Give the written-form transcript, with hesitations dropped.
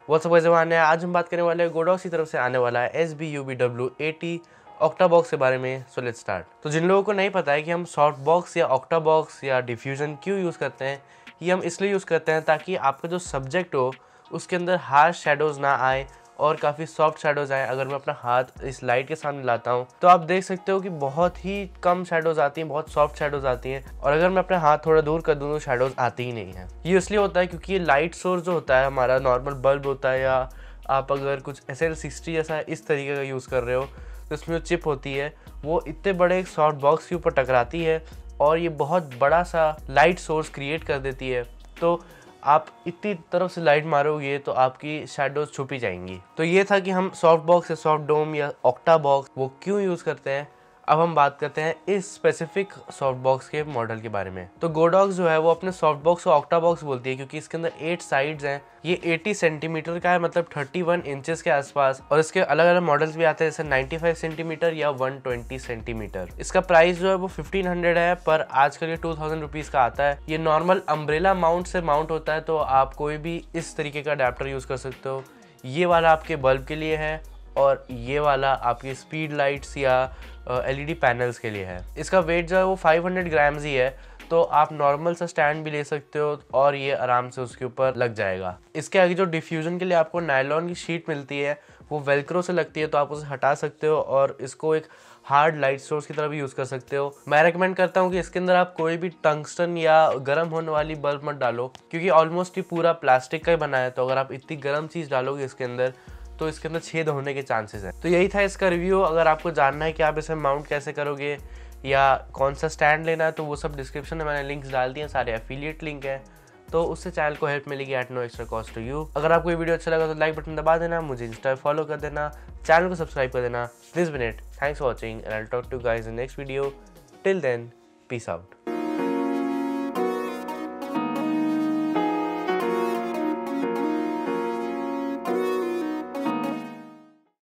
What's up guys, आज हम बात करने वाले हैं गोडॉक्स की तरफ से आने वाला है SBUBW80 ऑक्टाबॉक्स के बारे में। So let's start. तो जिन लोगों को नहीं पता है कि हम सॉफ्ट बॉक्स या ऑक्टाबॉक्स या डिफ्यूजन क्यों यूज़ करते हैं, ये हम इसलिए यूज़ करते हैं ताकि आपका जो सब्जेक्ट हो उसके अंदर हार्श शेडोज़ ना आए और काफ़ी सॉफ्ट शेडोज़ आए। अगर मैं अपना हाथ इस लाइट के सामने लाता हूँ तो आप देख सकते हो कि बहुत ही कम शेडोज़ आती हैं, बहुत सॉफ्ट शेडोज़ आती हैं, और अगर मैं अपना हाथ थोड़ा दूर कर दूँ तो शेडोज़ आती ही नहीं है। ये इसलिए होता है क्योंकि ये लाइट सोर्स जो होता है हमारा नॉर्मल बल्ब होता है, या आप अगर कुछ SL60 जैसा इस तरीके का यूज़ कर रहे हो तो इसमें जो चिप होती है वो इतने बड़े एक सॉफ्ट बॉक्स के ऊपर टकराती है और ये बहुत बड़ा सा लाइट सोर्स क्रिएट कर देती है। तो आप इतनी तरफ से लाइट मारोगे तो आपकी शैडोज छुपी जाएंगी। तो ये था कि हम सॉफ्ट बॉक्स या सॉफ्ट डोम या ऑक्टा बॉक्स वो क्यों यूज़ करते हैं। अब हम बात करते हैं इस स्पेसिफिक सॉफ्ट बॉक्स के मॉडल के बारे में। तो गोडॉक्स जो है वो अपने सॉफ्ट बॉक्स को ऑक्टा बॉक्स बोलती है क्योंकि इसके अंदर 8 साइड्स हैं। ये 80 सेंटीमीटर का है, मतलब 31 इंचेस के आसपास, और इसके अलग अलग मॉडल्स भी आते हैं जैसे 95 सेंटीमीटर या 120 सेंटीमीटर। इसका प्राइस जो है वो 1500 है, पर आजकल ये 2000 रुपीज़ का आता है। ये नॉर्मल अम्ब्रेला माउंट से माउंट होता है, तो आप कोई भी इस तरीके का अडेप्टर यूज़ कर सकते हो। ये वाला आपके बल्ब के लिए है और ये वाला आपकी स्पीड लाइट्स या LED पैनल्स के लिए है। इसका वेट जो है वो 500 ग्राम्स ही है, तो आप नॉर्मल सा स्टैंड भी ले सकते हो और ये आराम से उसके ऊपर लग जाएगा। इसके आगे जो डिफ्यूजन के लिए आपको नायलॉन की शीट मिलती है वो वेलक्रो से लगती है, तो आप उसे हटा सकते हो और इसको एक हार्ड लाइट सोर्स की तरह भी यूज़ कर सकते हो। मैं रेकमेंड करता हूँ कि इसके अंदर आप कोई भी टंगस्टन या गर्म होने वाली बल्ब मत डालो, क्योंकि ऑलमोस्ट ये पूरा प्लास्टिक का ही बना है, तो अगर आप इतनी गर्म चीज़ डालोगे इसके अंदर तो इसके अंदर छेद होने के चांसेस हैं। तो यही था इसका रिव्यू। अगर आपको जानना है कि आप इसे माउंट कैसे करोगे या कौन सा स्टैंड लेना है तो वो सब डिस्क्रिप्शन में मैंने लिंक्स डाल दिए हैं, सारे एफिलिएट लिंक है, तो उससे चैनल को हेल्प मिलेगी at no extra cost to you. अगर आपको ये वीडियो अच्छा लगा तो लाइक बटन दबा देना, मुझे इंस्टा फॉलो कर देना, चैनल को सब्सक्राइब कर देना। This been it, thanks for watching and I will talk to you guys in next video. Till then, peace out.